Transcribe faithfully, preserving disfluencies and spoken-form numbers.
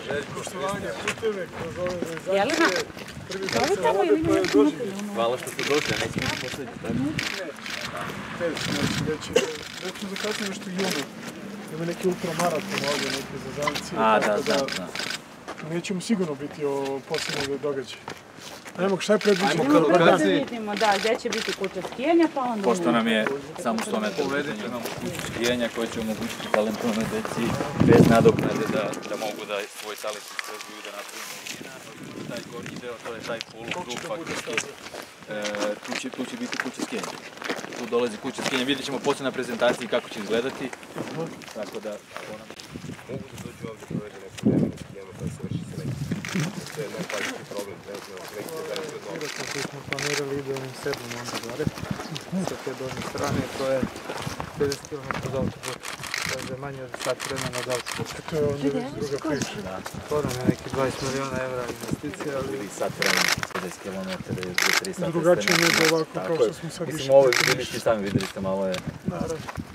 Poštovanje puteve kroz ove Jelena, organizacije. Prvi put se tamo vode ili koje mi dođe. Hvala što ste došli, a nećemo biti posljednji, tako? Ne, neću reći. Reći za kasnije nešto junu. Ima neki ultramaraton ovdje, neke zazancije. A, da, da, da. Nećemo sigurno biti o posljednog događaja. Ajmo, šta je predviđeno? Ajmo da lokaciji. vidimo, da, gdje će biti kuća skijanja, pa onda... Pošto nam je samo sto metara uvedenja, imamo kuću skijanja koja će omogućiti talentovnoj deci bez nadoknade da, da mogu da svoj talent istražuju, da napravimo skijena. Taj gornji deo, to je taj polu, krug faktički. E, tu, će, tu će biti kuća skijanja. Tu dolazi kuća skijanja, vidjet ćemo poslije na prezentaciji kako će izgledati. Tako da, ona... Mogu da dođu ovdje provede neko vremena s skijama kada se vrši selekcija. To je najpažniji problem, trenutno selekcija zavisi od novog. Vjerojatno koji smo planirali ide onim sedmom onda gore. Sa te donje strane, to je pedeset kilometara od autoputa. To je manje od sat vremena od autoputa. To je onda već druga priča. Skoro je neki dvadeset miliona evra investicija, ali... Ili sat vremena, pedeset kilometara ili tri sata. Drugačije nego ovako kao što smo sad Mislim, više. ovo vidjeli ste sami, vidjeli ste malo je... Naravno.